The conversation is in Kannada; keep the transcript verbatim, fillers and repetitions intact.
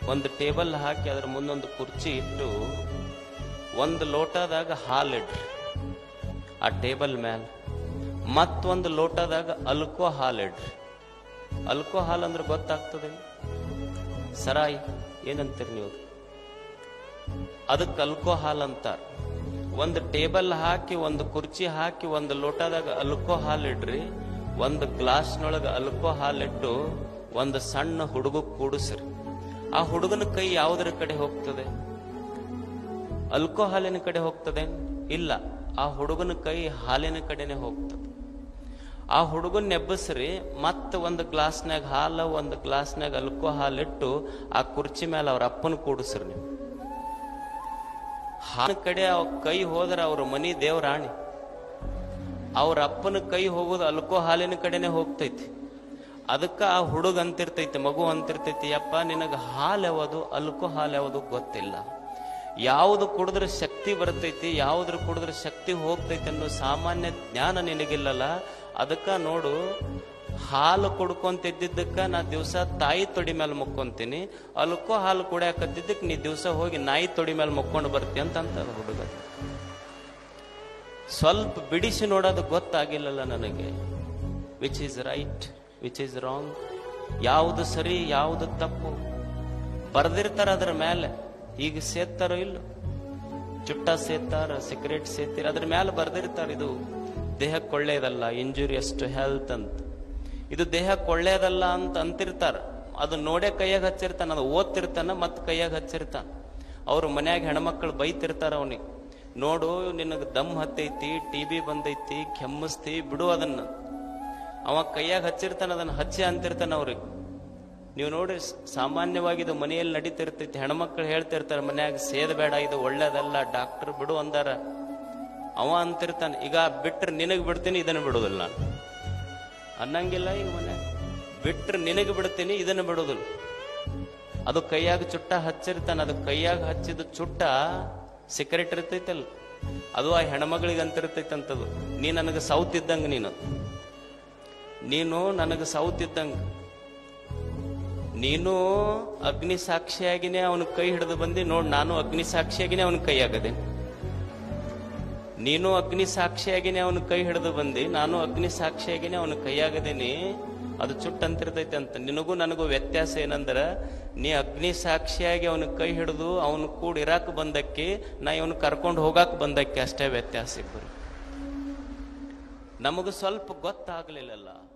ಒಂದು ಟೇಬಲ್ ಹಾಕಿ ಅದ್ರ ಮುಂದೊಂದು ಕುರ್ಚಿ ಇಟ್ಟು ಒಂದು ಲೋಟದಾಗ ಹಾಲಿಡ್ರಿ ಆ ಟೇಬಲ್ ಮ್ಯಾಲ, ಮತ್ತೊಂದು ಲೋಟದಾಗ ಅಲ್ಕೋ ಹಾಲಿಡ್ರಿ. ಅಲ್ಕೋ ಹಾಲ್ ಅಂದ್ರೆ ಗೊತ್ತಾಗ್ತದೆ, ಸರಾಯಿ ಏನಂತೀರಿ ನೀವು, ಅದಕ್ಕೆ ಅಲ್ಕೋ ಹಾಲ್ ಅಂತಾರ. ಒಂದು ಟೇಬಲ್ ಹಾಕಿ ಒಂದು ಕುರ್ಚಿ ಹಾಕಿ ಒಂದು ಲೋಟದಾಗ ಅಲ್ಕೋ ಹಾಲ್ ಇಡ್ರಿ, ಒಂದು ಗ್ಲಾಸ್ನೊಳಗ ಅಲ್ಕೋ ಹಾಲಿಟ್ಟು ಒಂದು ಸಣ್ಣ ಹುಡುಗ ಕೂಡಿಸ್ರಿ. ಆ ಹುಡುಗನ ಕೈ ಯಾವುದರ ಕಡೆ ಹೋಗ್ತದೆ? ಅಲ್ಕೋ ಹಾಲಿನ ಕಡೆ ಹೋಗ್ತದೆ? ಇಲ್ಲ, ಆ ಹುಡುಗನ ಕೈ ಹಾಲಿನ ಕಡೆನೆ ಹೋಗ್ತದೆ. ಆ ಹುಡುಗನ್ ನೆಬ್ಬಸ್ರಿ, ಮತ್ತ ಒಂದು ಗ್ಲಾಸ್ನಾಗ ಹಾಲು ಒಂದು ಗ್ಲಾಸ್ನಾಗ ಅಲ್ಕೋ ಹಾಲಿಟ್ಟು ಆ ಕುರ್ಚಿ ಮೇಲೆ ಅವ್ರ ಅಪ್ಪನ ಕೂಡಿಸ್ರಿ. ನೀವು ಹಾಲಿನ ಕಡೆ ಅವ್ ಕೈ ಹೋದ್ರ ಅವ್ರ ಮನಿ ದೇವರಾಣಿ, ಅವ್ರ ಅಪ್ಪನ ಕೈ ಹೋಗೋದು ಅಲ್ಕೋ ಹಾಲಿನ ಕಡೆನೆ ಹೋಗ್ತೈತಿ. ಅದಕ್ಕ ಆ ಹುಡುಗ ಅಂತಿರ್ತೈತಿ, ಮಗು ಅಂತಿರ್ತೈತಿ, ಅಪ್ಪ ನಿನಗ ಹಾಲು ಯಾವುದು ಅಲ್ಕೋ ಹಾಲು ಯಾವುದು ಗೊತ್ತಿಲ್ಲ, ಯಾವುದು ಕುಡಿದ್ರೆ ಶಕ್ತಿ ಬರ್ತೈತಿ ಯಾವ್ದ್ರ ಕುಡಿದ್ರೆ ಶಕ್ತಿ ಹೋಗ್ತೈತಿ ಅನ್ನೋ ಸಾಮಾನ್ಯ ಜ್ಞಾನ ನಿನಗಿಲ್ಲಲ್ಲ. ಅದಕ್ಕ ನೋಡು, ಹಾಲು ಕುಡ್ಕೊಂತಿದ್ದಕ್ಕ ನಾ ದಿವಸ ತಾಯಿ ತೊಡಿ ಮೇಲೆ ಮುಕ್ಕೊಂತೀನಿ, ಅಲ್ಕೋ ಹಾಲು ಕುಡಿಯಾಕತ್ತಿದ್ದಕ್ಕೆ ನೀ ದಿವಸ ಹೋಗಿ ನಾಯಿ ತೊಡಿ ಮೇಲೆ ಮುಕ್ಕೊಂಡು ಬರ್ತಿ ಅಂತ ಅಂತಾರ ಹುಡುಗ. ಸ್ವಲ್ಪ ಬಿಡಿಸಿ ನೋಡೋದು ಗೊತ್ತಾಗಿಲ್ಲಲ್ಲ ನನಗೆ. Which is right, which is wrong, ಯಾವುದು ಸರಿ ಯಾವುದು ತಪ್ಪು ಬರ್ದಿರ್ತಾರ ಅದ್ರ ಮೇಲೆ. ಈಗ ಸೇತಾರೋ ಇಲ್ಲ, ಚುಟ್ಟ ಸೇತಾರ, ಸಿಗರೇಟ್ ಸೇತೀರ, ಅದ್ರ ಮೇಲೆ ಬರ್ದಿರ್ತಾರ ಇದು ದೇಹಕ್ಕೆ ಒಳ್ಳೇದಲ್ಲ, ಇಂಜುರಿಯಸ್ ಟು ಹೆಲ್ತ್ ಅಂತ. ಇದು ದೇಹಕ್ಕೆ ಒಳ್ಳೇದಲ್ಲ ಅಂತ ಅಂತಿರ್ತಾರ. ಅದು ನೋಡೇ ಕೈಯಾಗ ಹಚ್ಚಿರ್ತಾನ, ಅದು ಓದ್ತಿರ್ತಾನ ಮತ್ ಕೈಯಾಗ ಹಚ್ಚಿರ್ತಾನ. ಅವ್ರ ಮನ್ಯಾಗ ಹೆಣ್ಮಕ್ಳು ಬೈತಿರ್ತಾರ ಅವನಿಗೆ, ನೋಡು ನಿನಗ ದಮ್ ಹತ್ತೈತಿ, ಟಿ ಬಿ ಬಂದೈತಿ, ಕೆಮ್ಮಸ್ತಿ, ಬಿಡು ಅದನ್ನ. ಅವ ಕೈಯಾಗ ಹಚ್ಚಿರ್ತಾನ, ಅದನ್ನ ಹಚ್ಚಿ ಅಂತಿರ್ತಾನ ಅವ್ರಿಗೆ. ನೀವು ನೋಡ್ರಿ, ಸಾಮಾನ್ಯವಾಗಿ ಇದು ಮನೆಯಲ್ಲಿ ನಡೀತಿರ್ತೈತಿ. ಹೆಣ್ಮಕ್ಳು ಹೇಳ್ತಿರ್ತಾರ ಮನ್ಯಾಗ, ಸೇದ್ ಬೇಡ, ಇದು ಒಳ್ಳೇದಲ್ಲ, ಡಾಕ್ಟರ್ ಬಿಡು ಅಂದಾರ. ಅವ ಅಂತಿರ್ತಾನೆ, ಈಗ ಬಿಟ್ರೆ ನಿನಗ್ ಬಿಡ್ತೀನಿ, ಇದನ್ನ ಬಿಡುದಿಲ್ಲ ನಾನು ಅನ್ನಂಗಿಲ್ಲ. ಈಗ ಮನ್ಯಾಗ ಬಿಟ್ರೆ ನಿನಗೆ ಬಿಡ್ತೀನಿ, ಇದನ್ನ ಬಿಡುದಿಲ್ಲ. ಅದು ಕೈಯಾಗ ಚುಟ್ಟ ಹಚ್ಚಿರ್ತಾನ, ಅದು ಕೈಯಾಗ ಹಚ್ಚಿದ ಚುಟ್ಟ ಸಿಗರೇಟ್ ಇರ್ತೈತಲ್ಲ, ಅದು ಆ ಹೆಣ್ಮಗಳಿಗೆ ಅಂತಿರ್ತೈತಂತದು. ನೀ ನನಗೆ ಸೌತ್ ಇದ್ದಂಗ, ನೀನು ನೀನು ನನಗೆ ಸೌತ್ ಇದ್ದಂಗ, ನೀನು ಅಗ್ನಿ ಸಾಕ್ಷಿಯಾಗಿನೇ ಅವನ ಕೈ ಹಿಡಿದು ಬಂದಿ. ನೋಡ್, ನಾನು ಅಗ್ನಿ ಸಾಕ್ಷಿಯಾಗಿನೇ ಅವನ ಕೈ ಆಗದೆ. ನೀನು ಅಗ್ನಿ ಸಾಕ್ಷಿಯಾಗಿನೇ ಅವನ ಕೈ ಹಿಡಿದು ಬಂದಿ, ನಾನು ಅಗ್ನಿ ಸಾಕ್ಷಿಯಾಗಿನೇ ಅವನ ಕೈಯಾಗದೇನಿ. ಅದು ಚುಟ್ಟ ಅಂತಿರ್ತೈತೆ ಅಂತ. ನಿನಗೂ ನನಗೂ ವ್ಯತ್ಯಾಸ ಏನಂದ್ರ, ನೀ ಅಗ್ನಿ ಸಾಕ್ಷಿಯಾಗಿ ಅವನ ಕೈ ಹಿಡಿದು ಅವನು ಕೂಡ ಇರಾಕ್ ಬಂದಕ್ಕೆ, ನಾ ಇವನು ಕರ್ಕೊಂಡು ಹೋಗಾಕ್ ಬಂದಕ್ಕೆ, ಅಷ್ಟೇ ವ್ಯತ್ಯಾಸ ಇಬ್ಬರು. ನಮಗೂ ಸ್ವಲ್ಪ ಗೊತ್ತಾಗ್ಲಿಲ್ಲಲ್ಲ.